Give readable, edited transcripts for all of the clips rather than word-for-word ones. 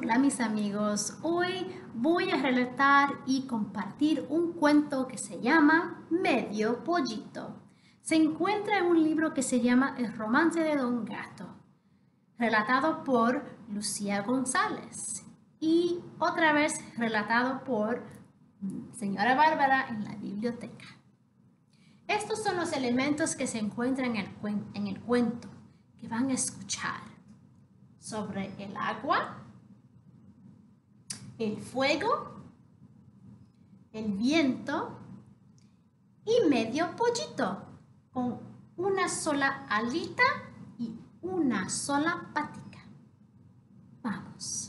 Hola mis amigos, hoy voy a relatar y compartir un cuento que se llama Medio Pollito. Se encuentra en un libro que se llama El romance de Don Gato, relatado por Lucía González y otra vez relatado por señora Bárbara en la biblioteca. Estos son los elementos que se encuentran en el cuento que van a escuchar sobre el agua, el fuego, el viento y medio pollito con una sola alita y una sola patica. Vamos.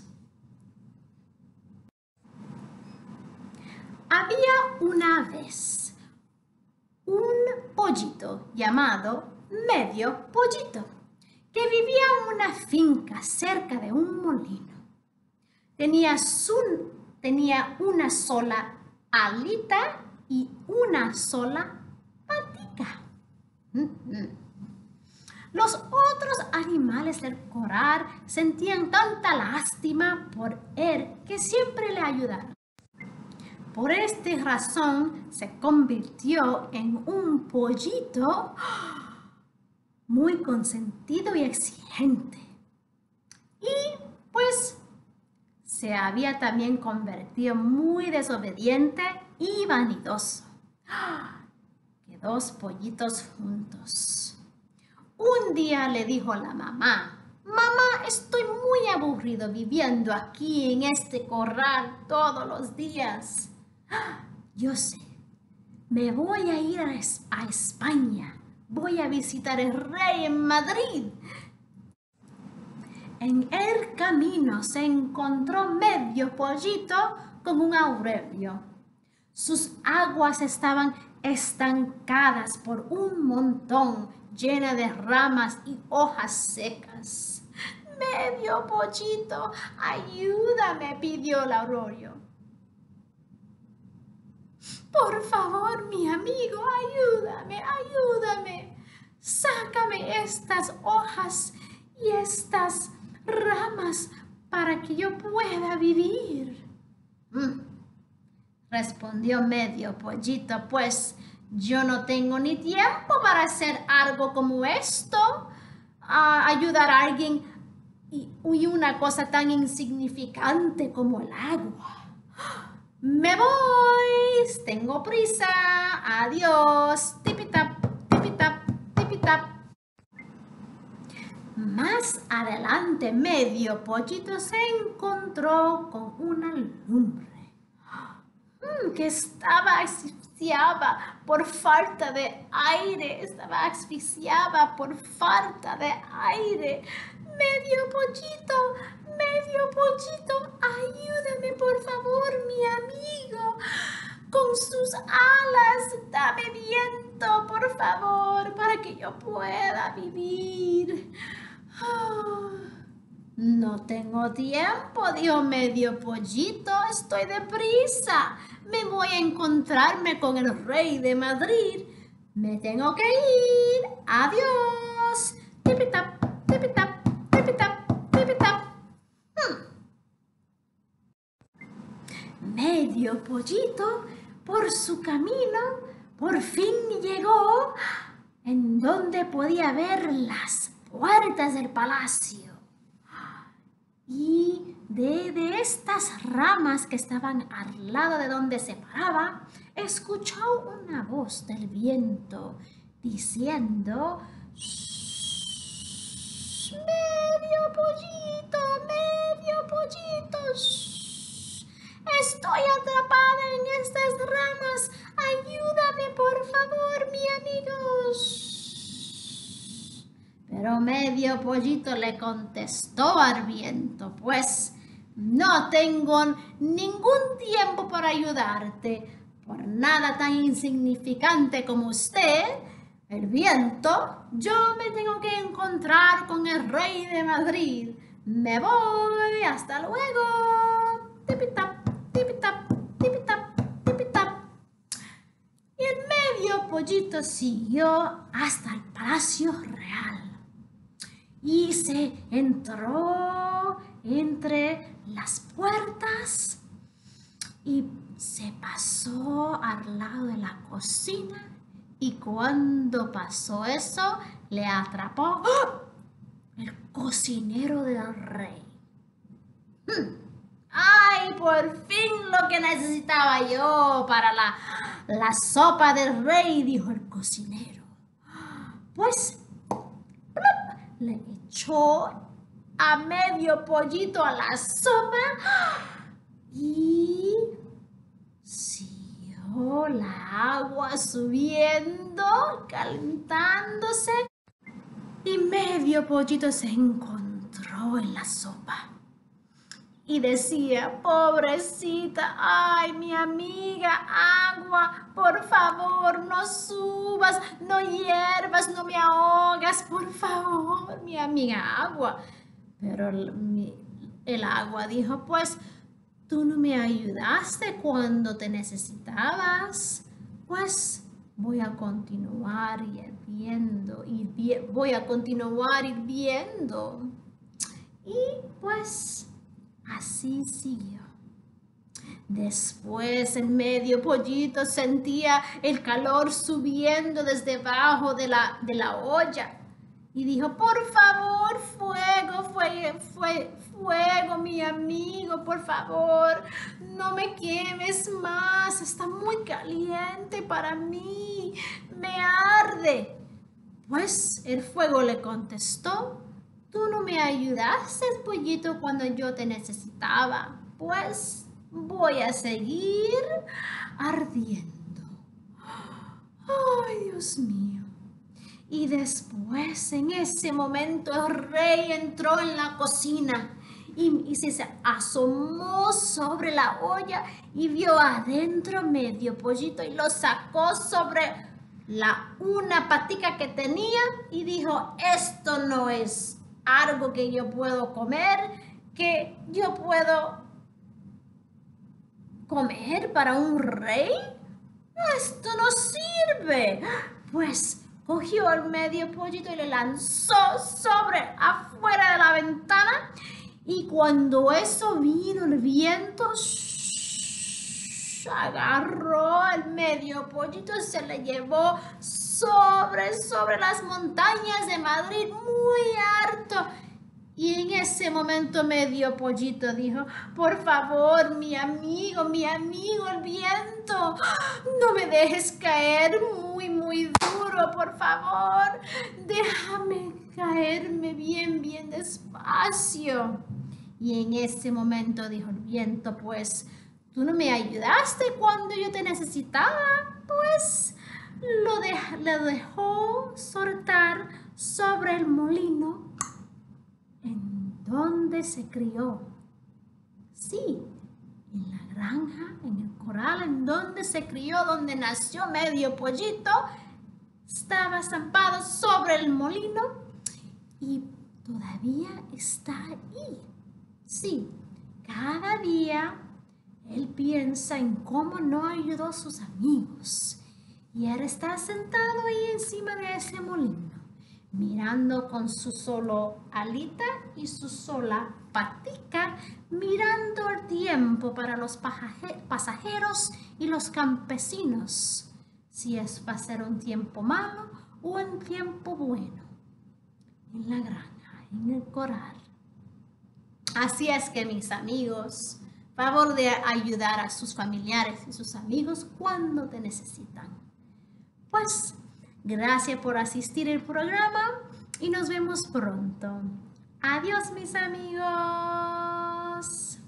Había una vez un pollito llamado Medio Pollito que vivía en una finca cerca de un molino. Tenía una sola alita y una sola patica. Los otros animales del corral sentían tanta lástima por él que siempre le ayudaron. Por esta razón se convirtió en un pollito muy consentido y exigente. Y pues se había también convertido muy desobediente y vanidoso. Que dos pollitos juntos. Un día le dijo a la mamá: mamá, estoy muy aburrido viviendo aquí en este corral todos los días. Yo sé, me voy a ir a España. Voy a visitar al rey en Madrid. En el camino se encontró Medio Pollito con un Aurelio. Sus aguas estaban estancadas por un montón, llena de ramas y hojas secas. Medio Pollito, ayúdame, pidió el Aurelio. Por favor, mi amigo, ayúdame. Sácame estas hojas y estas ramas para que yo pueda vivir. Respondió Medio Pollito, pues yo no tengo ni tiempo para hacer algo como esto, ayudar a alguien y una cosa tan insignificante como el agua. Me voy, tengo prisa, adiós, tipitap, tipitap, tipitap. Más adelante, Medio Pollito se encontró con una lumbre que estaba asfixiada por falta de aire. Medio Pollito, ayúdame por favor, mi amigo. Con sus alas, dame viento, por favor, para que yo pueda vivir. No tengo tiempo, dijo Medio Pollito, estoy deprisa. Me voy a encontrarme con el rey de Madrid. Me tengo que ir. Adiós. Tipitap, tipitap, tipitap, tipitap. Medio Pollito, por su camino, por fin llegó en donde podía ver las puertas del palacio. Y de estas ramas que estaban al lado de donde se paraba, escuchó una voz del viento diciendo: Medio Pollito, estoy atrapada en estas ramas. Ayúdame, por favor, mi amigo. Pero Medio Pollito le contestó al viento: pues no tengo ningún tiempo para ayudarte. Por nada tan insignificante como usted, el viento, yo me tengo que encontrar con el rey de Madrid. Me voy, hasta luego. Tipitap, tipitap, tipitap, tipitap. Y el Medio Pollito siguió hasta el Palacio Real y se entró entre las puertas y se pasó al lado de la cocina y cuando pasó eso le atrapó el cocinero del rey. ¡Ay, por fin lo que necesitaba yo para la sopa del rey!, dijo el cocinero. Pues le echó a medio pollito a la sopa y siguió la agua subiendo, calentándose y medio pollito se encontró en la sopa. Y decía, pobrecita, ay, mi amiga, agua, por favor, no subas, no hiervas, no me ahogas, por favor, mi amiga, agua. Pero el agua dijo, pues, tú no me ayudaste cuando te necesitabas, pues voy a continuar hirviendo, voy a continuar hirviendo. Y pues así siguió. Después el medio pollito sentía el calor subiendo desde abajo de la olla y dijo, por favor, fuego, mi amigo, por favor, no me quemes más, está muy caliente para mí, me arde. Pues el fuego le contestó, tú no me ayudaste, pollito, cuando yo te necesitaba, pues voy a seguir ardiendo. Ay, Dios mío. Y después, en ese momento, el rey entró en la cocina y se asomó sobre la olla y vio adentro medio pollito y lo sacó sobre una patica que tenía y dijo, esto no es algo que yo puedo comer, que yo puedo comer para un rey. Esto no sirve. Pues cogió el medio pollito y le lanzó afuera de la ventana y cuando eso vino el viento, agarró el medio pollito y se le llevó sobre las montañas de Madrid muy harto. Y en ese momento medio pollito dijo, por favor, mi amigo, el viento, no me dejes caer muy duro, por favor, déjame caerme bien despacio. Y en ese momento dijo el viento, pues, tú no me ayudaste cuando yo te necesitaba, pues, lo dejó soltar sobre el molino donde se crió. Sí, en la granja, en el corral, en donde se crió, donde nació medio pollito, estaba estampado sobre el molino y todavía está ahí. Sí, cada día él piensa en cómo no ayudó a sus amigos y ahora está sentado ahí encima de ese molino, mirando con su solo alita y su sola patica, mirando el tiempo para los pasajeros y los campesinos, si va a ser un tiempo malo o un tiempo bueno, en la granja, en el corral. Así es que, mis amigos, favor de ayudar a sus familiares y sus amigos cuando te necesitan. Pues, gracias por asistir al programa y nos vemos pronto. Adiós, mis amigos.